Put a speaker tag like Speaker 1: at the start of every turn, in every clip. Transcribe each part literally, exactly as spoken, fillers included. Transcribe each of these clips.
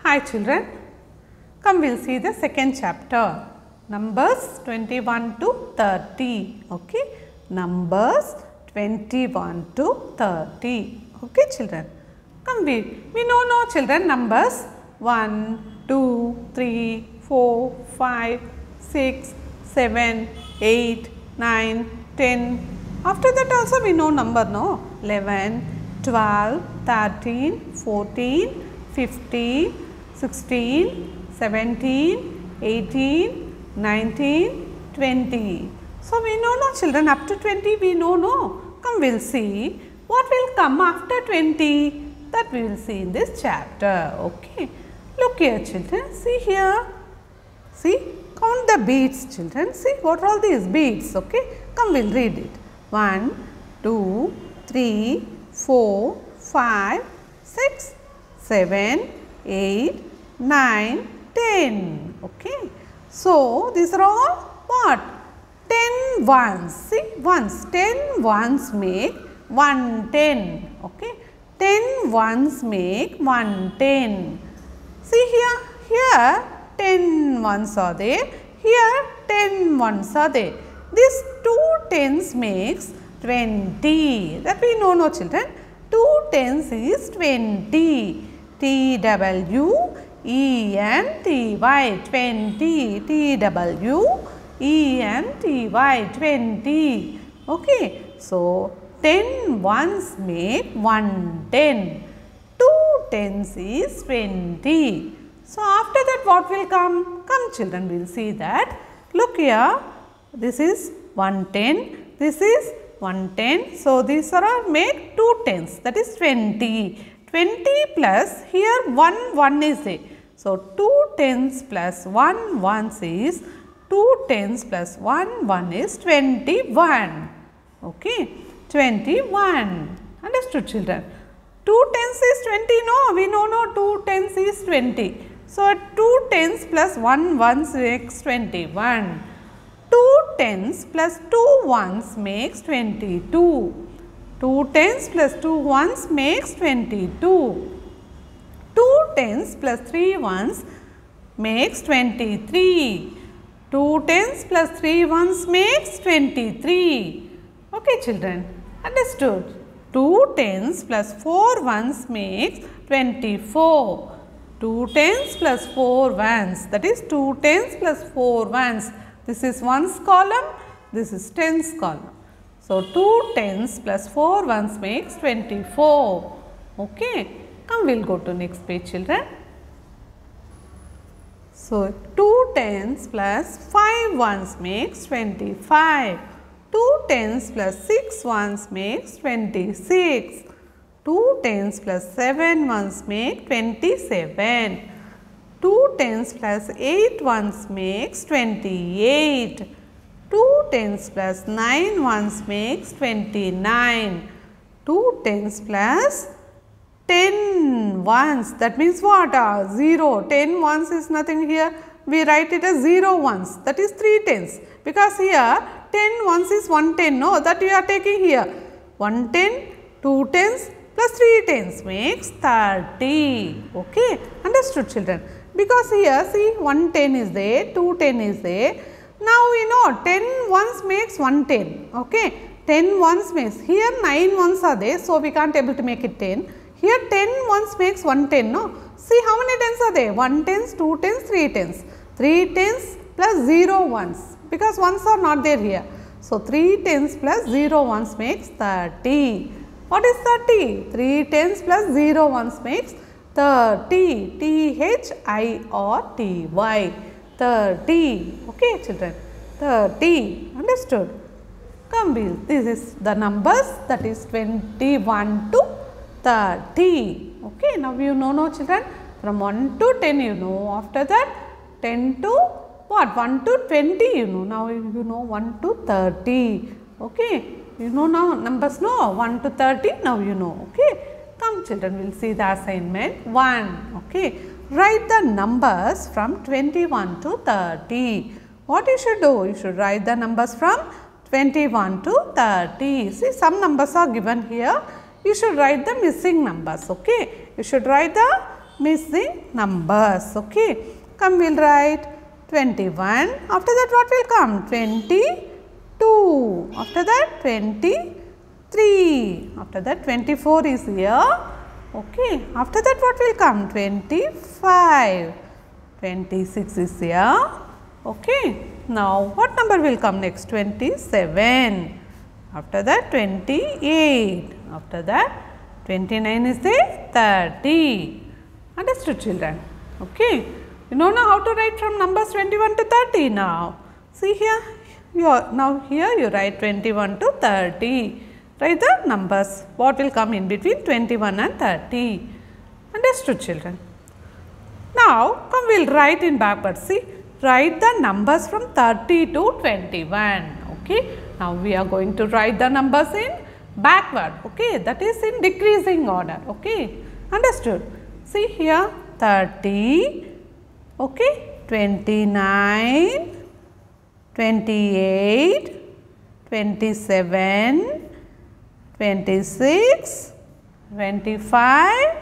Speaker 1: Hi children, come we will see the second chapter, numbers twenty-one to thirty, okay, numbers twenty-one to thirty, okay children. Come we, we know no children numbers one, two, three, four, five, six, seven, eight, nine, ten. After that also we know number no, eleven, twelve, thirteen, fourteen, fifteen, sixteen, seventeen, eighteen, nineteen, twenty. So we know no children, up to twenty we know no. Come we will see what will come after twenty, that we will see in this chapter, okay. Look here children, see here, see, count the beads children, see what are all these beads, okay. Come we will read it, one, two, three, four, five, six, seven, eight, nine, ten, okay. So these are all what? ten ones, see ones, ten ones make one ten, okay. ten ones make one ten. See here, here ten ones are there, here ten ones are there. These two tens makes twenty, that we know no children. two tens is twenty, T W E N T Y, twenty, T W E N T Y, twenty, okay. So ten ones make one ten, two tens is twenty. So after that what will come? Come children, we will see that. Look here, this is one ten, this is one ten. So these are all make two tens, that is twenty. twenty plus here one one is there. So two tens plus one ones is two tens plus one one is twenty-one, okay. twenty-one, understood children. two tens is twenty, no, we know no, two tens is twenty. So two tens plus one ones makes twenty-one. two tens plus two ones makes twenty-two. two tens plus two ones makes twenty-two. two tens plus three ones makes twenty-three. two tens plus three ones makes twenty-three. Okay children, understood. two tens plus four ones makes twenty-four. two tens plus four ones, that is two tens plus four ones. This is ones column, this is tens column. So two tens plus four ones makes twenty-four, okay. Come we will go to next page children. So two tens plus five ones makes twenty-five. two tens plus six ones makes twenty-six. two tens plus seven ones make twenty-seven. two tens plus eight ones makes twenty-eight. two tens plus nine ones makes twenty-nine. two tens plus ten ones, that means what? Uh, zero. ten ones is nothing here. We write it as zero ones, that is three tens, because here ten ones is one ten, no, that you are taking here. one ten, two tens plus three tens makes thirty, okay. Understood children? Because here see one ten is there, two ten is there. Now we know ten ones makes one ten, okay. ten ones makes, here nine ones are there, so we can't able to make it ten. Here ten ones makes one ten, no. See how many tens are there? one tens, two tens, three tens. three tens plus zero ones, because ones are not there here. So three tens plus zero ones makes thirty. What is thirty? three tens plus zero ones makes thirty. T H I R T Y. thirty. Okay children. thirty. Understood? Come Bill. This is the numbers, that is twenty-one to thirty. Okay. Now you know no children. From one to ten you know. After that ten to what? one to twenty you know. Now you know one to thirty. Okay. You know now numbers, no, one to thirty, now you know, okay. Come children, we will see the assignment one, okay. Write the numbers from twenty-one to thirty. What you should do? You should write the numbers from twenty-one to thirty. See, some numbers are given here. You should write the missing numbers, okay. You should write the missing numbers. Okay. Come, we'll write twenty-one. After that, what will come? twenty-two. After that, twenty-three. After that, twenty-four is here. Okay. After that, what will come? twenty-five. twenty-six is here. Okay. Now, what number will come next? twenty-seven. After that, twenty-eight. After that, twenty-nine is there. thirty. Understood, children? Okay. You know now how to write from numbers twenty-one to thirty now. See here, you are, now here you write twenty-one to thirty. Write the numbers, what will come in between twenty-one and thirty. Understood, children? Now, come we will write in backwards. See, write the numbers from thirty to twenty-one. Okay. Now, we are going to write the numbers in backward. Okay. That is in decreasing order. Okay. Understood? See here, thirty. Okay, twenty-nine, twenty-eight, twenty-seven, twenty-six, twenty-five,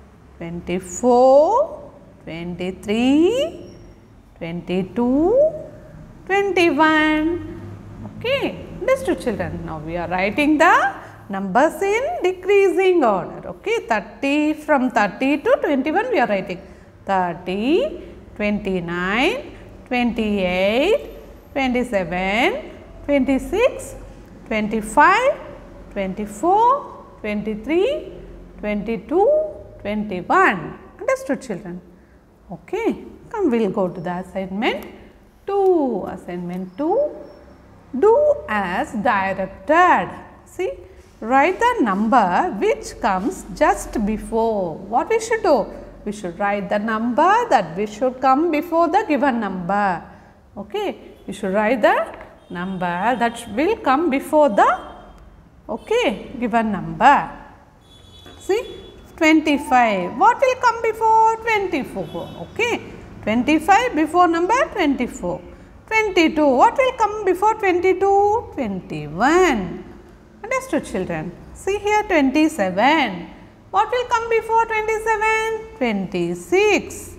Speaker 1: twenty-four, twenty-three, twenty-two, twenty-one. Okay, understood, children? Now, we are writing the numbers in decreasing order. Okay, thirty, from thirty to twenty-one we are writing thirty, twenty-nine, twenty-eight, twenty-seven, twenty-six, twenty-five, twenty-four, twenty-three, twenty-two, twenty-one. Understood, children? Okay. Come, we will go to the assignment two. Assignment two. Do as directed. See, write the number which comes just before. What we should do? We should write the number that we should come before the given number. Okay. We should write the number that will come before the okay, given number. See, twenty-five. What will come before twenty-four? Okay. twenty-five before number twenty-four. twenty-two. What will come before twenty-two? twenty-one. Understood, children? See here, twenty-seven. What will come before twenty-seven? twenty-six.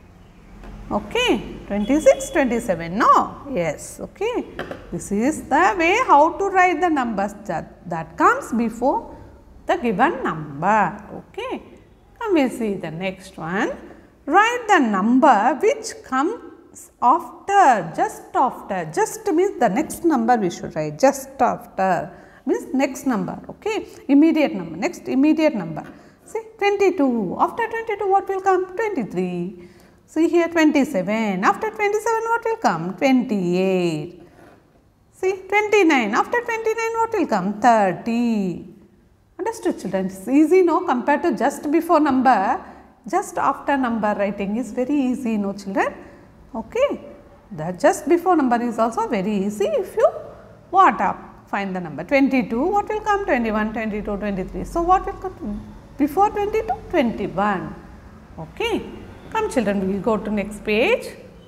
Speaker 1: Okay, twenty-six, twenty-seven, no? Yes, okay. This is the way how to write the numbers that, that comes before the given number. Okay. Now, we will see the next one. Write the number which comes after, just after. Just means the next number we should write, just after. Means next number, okay, immediate number, next immediate number. See, twenty-two, after twenty-two what will come? twenty-three. See here, twenty-seven, after twenty-seven what will come? twenty-eight. See, twenty-nine, after twenty-nine what will come? thirty. Understood, children? It's easy, no, compared to just before number, just after number writing is very easy, no, children? Okay, the just before number is also very easy if you what up. Find the number twenty-two, what will come? twenty-one, twenty-two, twenty-three. So, what will come before twenty-two? twenty-one. Okay. Come, children, we will go to next page.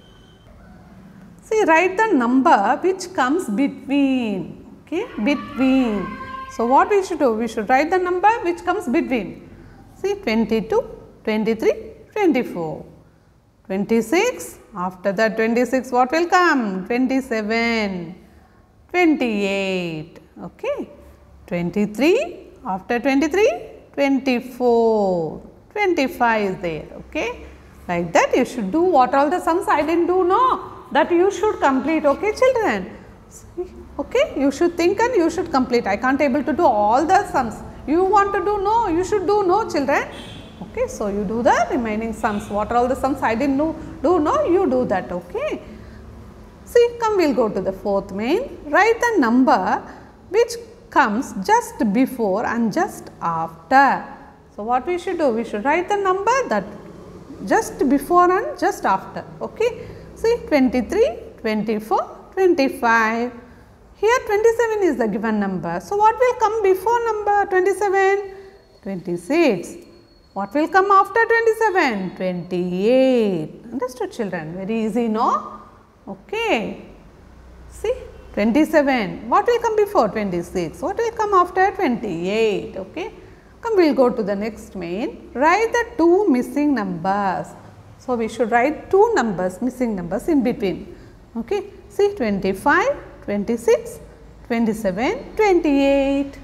Speaker 1: See, write the number which comes between. Okay, between. So, what we should do? We should write the number which comes between. See, twenty-two, twenty-three, twenty-four, twenty-six. After that, twenty-six, what will come? twenty-seven. twenty-eight, okay, twenty-three, after twenty-three, twenty-four, twenty-five is there, okay. Like that you should do what all the sums I didn't do, no, that you should complete, okay, children. Okay, you should think and you should complete. I can't able to do all the sums. You want to do, no, you should do, no, children. Okay, so you do the remaining sums. What are all the sums I didn't do, do no, you do that, okay. See, come we will go to the fourth main. Write the number which comes just before and just after. So, what we should do? We should write the number that just before and just after. Okay. See, twenty-three, twenty-four, twenty-five. Here twenty-seven is the given number. So, what will come before number twenty-seven? twenty-six. What will come after twenty-seven? twenty-eight. Understood, children? Very easy, no? Okay. See, twenty-seven. What will come before twenty-six? What will come after twenty-eight? Okay. Come, we will go to the next main. Write the two missing numbers. So, we should write two numbers, missing numbers in between. Okay. See, twenty-five, twenty-six, twenty-seven, twenty-eight.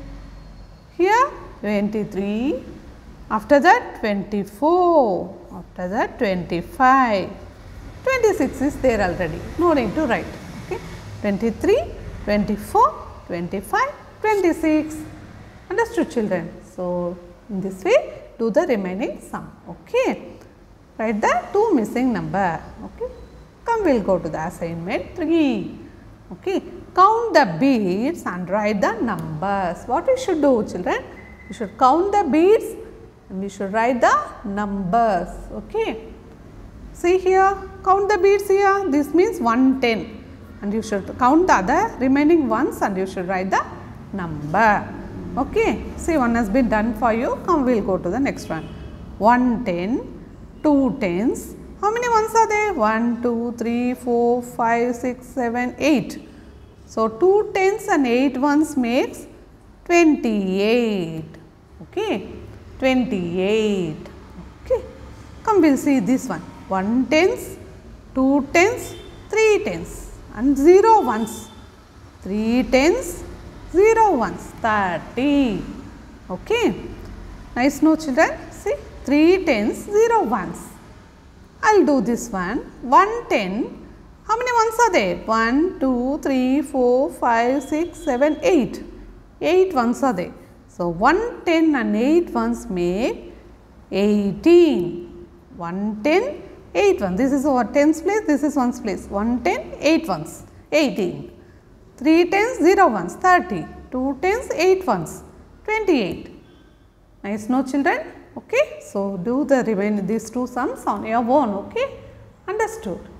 Speaker 1: Here twenty-three, after that twenty-four, after that twenty-five, twenty-six is there already, no need to write. Okay. twenty-three, twenty-four, twenty-five, twenty-six. Understood, children? So, in this way do the remaining sum. Okay. Write the two missing number. Okay. Come, we will go to the assignment three. Okay. Count the beads and write the numbers. What we should do, children? We should count the beads and we should write the numbers. Okay. See here, count the beads here. This means one hundred ten, and you should count the other remaining ones and you should write the number. Okay. See, one has been done for you. Come, we will go to the next one. one ten, two tens. How many ones are there? one, two, three, four, five, six, seven, eight. So, two tens and eight ones makes twenty-eight. Okay. twenty-eight. Okay. Come, we will see this one. one tens, two tens, three tens and zero ones. three tens, zero ones, thirty. Okay. Nice, no, children? See, three tens, zero ones. I will do this one. one ten. How many ones are there? one, two, three, four, five, six, seven, eight. eight ones are there. So, one ten and eight ones make eighteen. one ten, eight ones. This is our tens place, this is ones place. one ten, eight ones, eighteen. three tens, zero ones, thirty. two tens, eight ones, twenty-eight. Nice, no, children? Okay. So, do the remaining these two sums on your own. Okay. Understood.